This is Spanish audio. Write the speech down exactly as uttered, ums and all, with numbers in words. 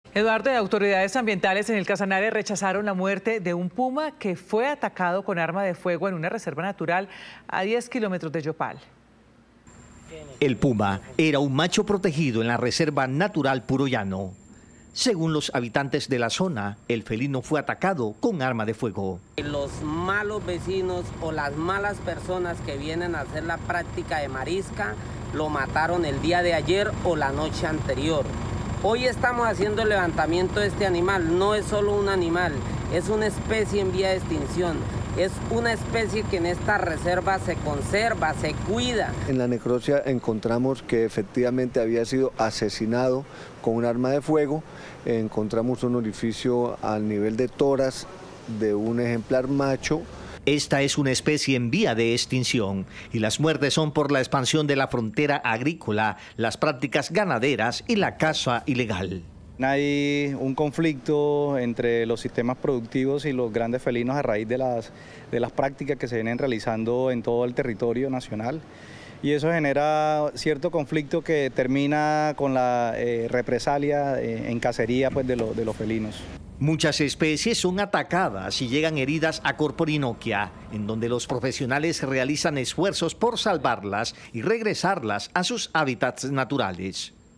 Eduardo, de autoridades ambientales en el Casanare rechazaron la muerte de un puma que fue atacado con arma de fuego en una reserva natural a diez kilómetros de Yopal. El puma era un macho protegido en la reserva natural Puro Llano. Según los habitantes de la zona, el felino fue atacado con arma de fuego. Los malos vecinos o las malas personas que vienen a hacer la práctica de marisca lo mataron el día de ayer o la noche anterior. Hoy estamos haciendo el levantamiento de este animal. No es solo un animal, es una especie en vía de extinción. Es una especie que en esta reserva se conserva, se cuida. En la necropsia encontramos que efectivamente había sido asesinado con un arma de fuego. Encontramos un orificio al nivel de tórax de un ejemplar macho. Esta es una especie en vía de extinción y las muertes son por la expansión de la frontera agrícola, las prácticas ganaderas y la caza ilegal. Hay un conflicto entre los sistemas productivos y los grandes felinos a raíz de las, de las prácticas que se vienen realizando en todo el territorio nacional. Y eso genera cierto conflicto que termina con la eh, represalia eh, en cacería pues, de, lo, de los felinos. Muchas especies son atacadas y llegan heridas a Corporinoquia, en donde los profesionales realizan esfuerzos por salvarlas y regresarlas a sus hábitats naturales.